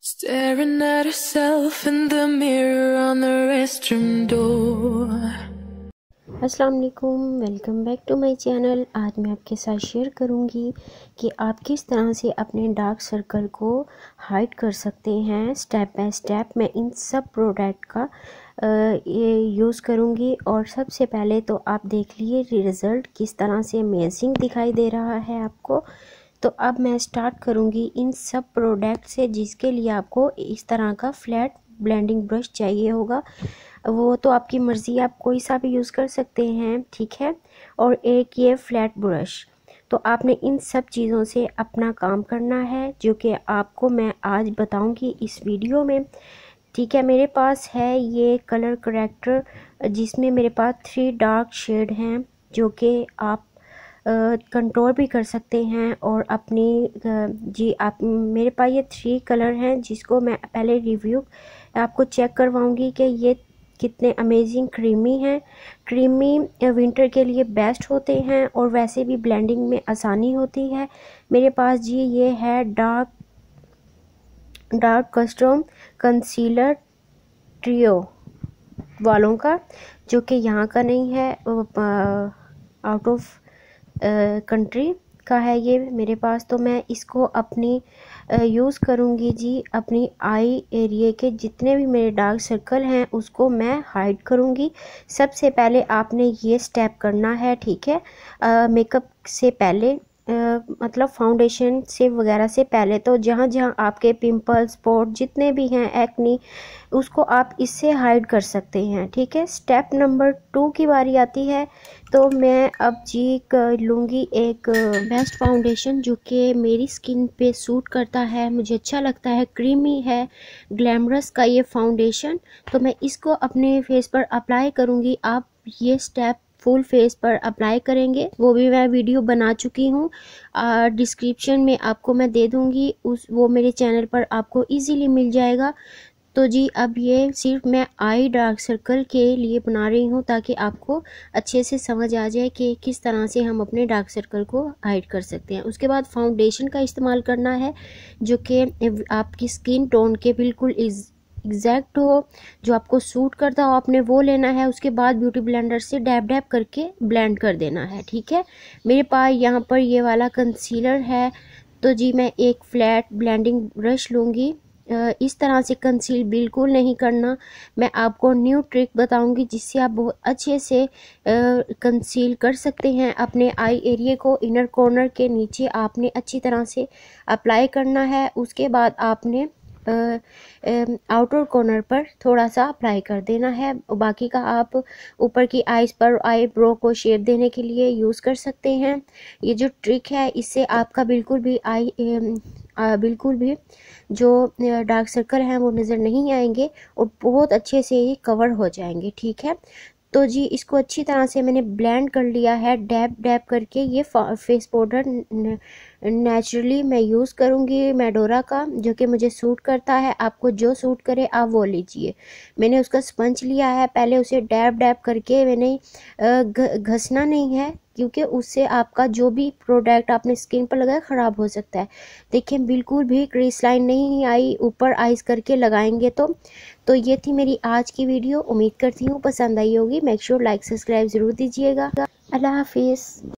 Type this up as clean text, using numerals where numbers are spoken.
Staring at herself in the mirror on the restroom door. अस्सलाम वालेकुम, welcome back to my channel. आज मैं आपके साथ शेयर करूंगी कि आप किस तरह से अपने डार्क सर्कल को हाइड कर सकते हैं। स्टेप बाय स्टेप मैं इन सब प्रोडक्ट का ये यूज़ करूंगी। और सबसे पहले तो आप देख लिए रिज़ल्ट किस तरह से अमेजिंग दिखाई दे रहा है आपको। तो अब मैं स्टार्ट करूंगी इन सब प्रोडक्ट से, जिसके लिए आपको इस तरह का फ्लैट ब्लेंडिंग ब्रश चाहिए होगा। वो तो आपकी मर्ज़ी, आप कोई सा भी यूज़ कर सकते हैं, ठीक है। और एक ये फ्लैट ब्रश। तो आपने इन सब चीज़ों से अपना काम करना है, जो कि आपको मैं आज बताऊंगी इस वीडियो में, ठीक है। मेरे पास है ये कलर करेक्टर, जिसमें मेरे पास 3 डार्क शेड हैं, जो कि आप कंट्रोल भी कर सकते हैं। और अपनी जी आप मेरे पास ये 3 कलर हैं, जिसको मैं पहले रिव्यू आपको चेक करवाऊंगी कि ये कितने अमेजिंग क्रीमी हैं। क्रीमी विंटर के लिए बेस्ट होते हैं और वैसे भी ब्लेंडिंग में आसानी होती है। मेरे पास जी ये है डार्क कस्टम कंसीलर ट्रियो वालों का, जो कि यहाँ का नहीं है, आउट ऑफ कंट्री का है ये मेरे पास। तो मैं इसको अपनी यूज़ करूँगी जी, अपनी आई एरिया के जितने भी मेरे डार्क सर्कल हैं उसको मैं हाइड करूँगी। सबसे पहले आपने ये स्टेप करना है, ठीक है। मेकअप से पहले मतलब फाउंडेशन से वगैरह से पहले, तो जहाँ जहाँ आपके पिंपल स्पॉट जितने भी हैं, एक्नी, उसको आप इससे हाइड कर सकते हैं, ठीक है। स्टेप नंबर 2 की बारी आती है। तो मैं अब जी लूँगी एक बेस्ट फाउंडेशन, जो कि मेरी स्किन पे सूट करता है, मुझे अच्छा लगता है, क्रीमी है, ग्लैमरस का ये फाउंडेशन। तो मैं इसको अपने फेस पर अप्लाई करूँगी। आप ये स्टेप फुल फेस पर अप्लाई करेंगे, वो भी मैं वीडियो बना चुकी हूँ, डिस्क्रिप्शन में आपको मैं दे दूँगी, वो मेरे चैनल पर आपको इजीली मिल जाएगा। तो जी अब ये सिर्फ मैं आई डार्क सर्कल के लिए बना रही हूँ, ताकि आपको अच्छे से समझ आ जाए कि किस तरह से हम अपने डार्क सर्कल को हाइड कर सकते हैं। उसके बाद फाउंडेशन का इस्तेमाल करना है, जो कि आपकी स्किन टोन के बिल्कुल एग्जैक्ट हो, जो आपको सूट करता हो, आपने वो लेना है। उसके बाद ब्यूटी ब्लेंडर से डैब डैब करके ब्लेंड कर देना है, ठीक है। मेरे पास यहाँ पर ये वाला कंसीलर है। तो जी मैं एक फ्लैट ब्लेंडिंग ब्रश लूँगी। इस तरह से कंसील बिल्कुल नहीं करना। मैं आपको न्यू ट्रिक बताऊंगी, जिससे आप बहुत अच्छे से कंसील कर सकते हैं अपने आई एरिया को। इनर कॉर्नर के नीचे आपने अच्छी तरह से अप्लाई करना है। उसके बाद आपने आउटर कॉर्नर पर थोड़ा सा अप्लाई कर देना है। बाकी का आप ऊपर की आईज पर आईब्रो को शेप देने के लिए यूज़ कर सकते हैं। ये जो ट्रिक है, इससे आपका बिल्कुल भी जो डार्क सर्कल हैं वो नज़र नहीं आएंगे और बहुत अच्छे से ही कवर हो जाएंगे, ठीक है। तो जी इसको अच्छी तरह से मैंने ब्लेंड कर लिया है, डैब डैब करके। ये फेस पाउडर नेचुरली मैं यूज़ करूँगी मेडोरा का, जो कि मुझे सूट करता है। आपको जो सूट करे आप वो लीजिए। मैंने उसका स्पंज लिया है, पहले उसे डैब डैब करके, मैंने घसना नहीं है, क्योंकि उससे आपका जो भी प्रोडक्ट आपने स्किन पर लगाया ख़राब हो सकता है। देखिए बिल्कुल भी क्रीज लाइन नहीं आई, ऊपर आइज करके लगाएंगे तो ये थी मेरी आज की वीडियो। उम्मीद करती हूँ पसंद आई होगी। मेक श्योर लाइक सब्सक्राइब ज़रूर दीजिएगा। अल्लाह हाफिज़।